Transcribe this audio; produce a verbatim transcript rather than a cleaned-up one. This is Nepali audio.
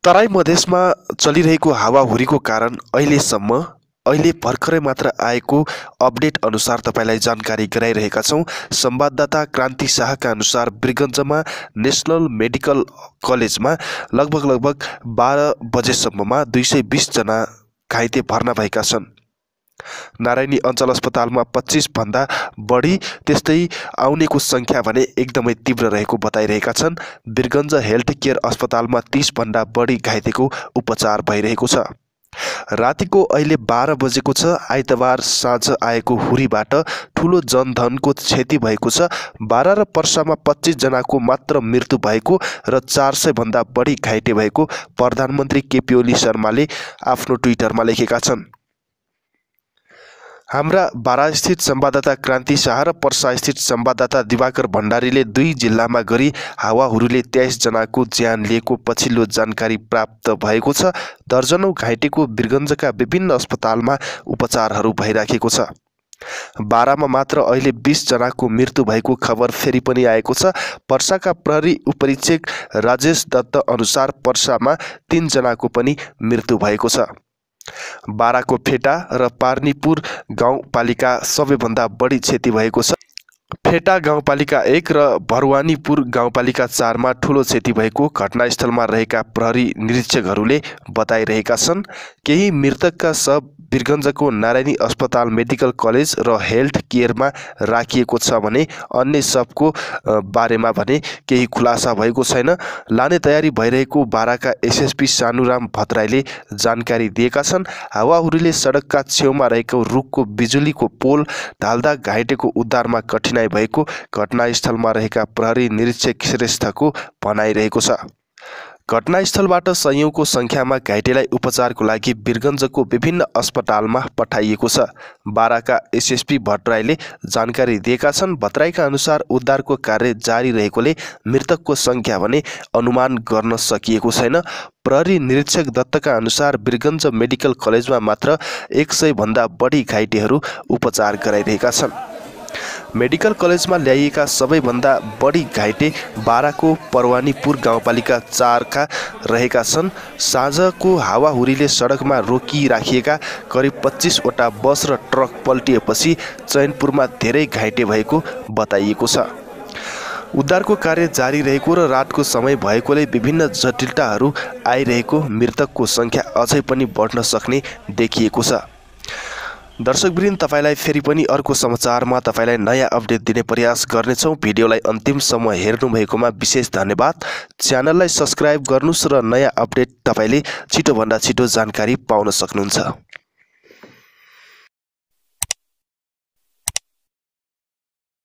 तराई मधेसमा चलिरहेको हावाहुरीको कारण अहिलेसम्म अहिले भर्खरै मात्र आएको अपडेट अनुसार तपाईलाई जानकारी गराइरहेका छौं। संवाददाता क्रान्ति शाहका अनुसार वीरगञ्जमा नेशनल मेडिकल कलेजमा लगभग लगभग बाह्र बजेसम्ममा दुई सय बीस जना घाइते भर्ना भएका छन्। नारायणी अञ्चल अस्पतालमा पच्चीस भन्दा बढी, त्यस्तै आउनेको संख्या भने एकदमै तीव्र रहेको बताइरहेका छन्। वीरगञ्ज हेल्थ केयर अस्पतालमा तीस भन्दा बढी घाइतेको उपचार भइरहेको छ। रातिको अहिले बाह्र बजेको छ। आइतबार साँझ आएको हुरीबाट ठूलो जनधनको क्षति भएको छ। बाह्र र पर्सामा पच्चीस जनाको मात्र मृत्यु भएको र चार सय भन्दा बढी घाइते भएको प्रधानमन्त्री केपी ओली शर्माले आफ्नो ट्विटरमा लेखेका छन्। हाम्रा बारा स्थित संवाददाता क्रान्ति शाह र पर्सा स्थित संवाददाता दिवाकर भण्डारीले दुई जिल्लामा गरी हावाहुरीले तेइस जनाको ज्यान लिएको पछिल्लो जानकारी प्राप्त भएको छ। दर्जनौं घाइतेको वीरगञ्जका विभिन्न अस्पतालमा उपचारहरू भइराखेको छ। बारामा मात्र अहिले बीस जनाको मृत्यु भएको खबर फेरि पनि आएको छ। पर्साका प्रहरी उपरीक्षक राजेश दत्त अनुसार पर्सामा तीन जनाको पनि मृत्यु भएको छ। बाराको फेटा र पार्नीपुर गाउँपालिका सबैभन्दा बढी क्षति भएको छ। फेटा गाउँपालिका एक र भरवानीपुर गाउँपालिका चारमा ठूलो क्षति भएको घटनास्थलमा रहेका प्रहरी निरीक्षकहरूले बताइरहेका छन्। केही मृतकका शव वीरगञ्जको नारायणी अस्पताल मेडिकल कलेज र हेल्थ केयरमा राखिएको छ भने अन्य शवको बारेमा भने केही खुलासा भएको छैन। लाने तयारी भइरहेको बाराका एसएसपी सानुराम भद्राईले जानकारी दिएका छन्। हावाहुरीले सडकका छेउमा रहेको रुखको बिजुलीको पोल ढाल्दा घाइतेको उद्धारमा कठिनाई भएको घटनास्थलमा रहेका प्रहरी निरीक्षक श्रेष्ठको भनाइरहेको छ। घटनास्थलबाट सयौंको संख्यामा घाइतेलाई उपचारको लागि वीरगञ्जको विभिन्न अस्पतालमा पठाइएको छ। बाराका एसएसपी भट्टराईले जानकारी दिएका छन्। भट्टराईका अनुसार उद्धारको कार्य जारी रहेकोले मृतकको संख्या भने अनुमान गर्न सकिएको छैन। प्रहरी निरीक्षक दत्तका अनुसार वीरगञ्ज मेडिकल कलेजमा मात्र एक सय भन्दा बढी घाइतेहरू उपचार गराइरहेका छन्। मेडिकल कलेजमा ल्याइएका सबैभन्दा बढी घाइते बाराको परवानीपुर गाउँपालिका चारका रहेका छन्। साँझको हावाहुरीले सडकमा रोकिराखिएका करिब पच्चीस वटा बस र ट्रक पल्टिएपछि चैनपुरमा धेरै घाइते भएको बताइएको छ। उद्धारको कार्य जारी रहेको र रातको समय भएकोले विभिन्न जटिलताहरू आइरहेको मृतकको संख्या अझै पनि बढ्न सक्ने देखिएको छ। दर्शकवृन्द, तपाईलाई फेरि पनि अर्को समाचारमा तपाईलाई नयाँ अपडेट दिने प्रयास गर्नेछौँ। भिडियोलाई अन्तिमसम्म हेर्नुभएकोमा विशेष धन्यवाद। च्यानललाई सब्स्क्राइब गर्नुस् र नयाँ अपडेट तपाईले छिटोभन्दा छिटो जानकारी पाउन सक्नुहुन्छ।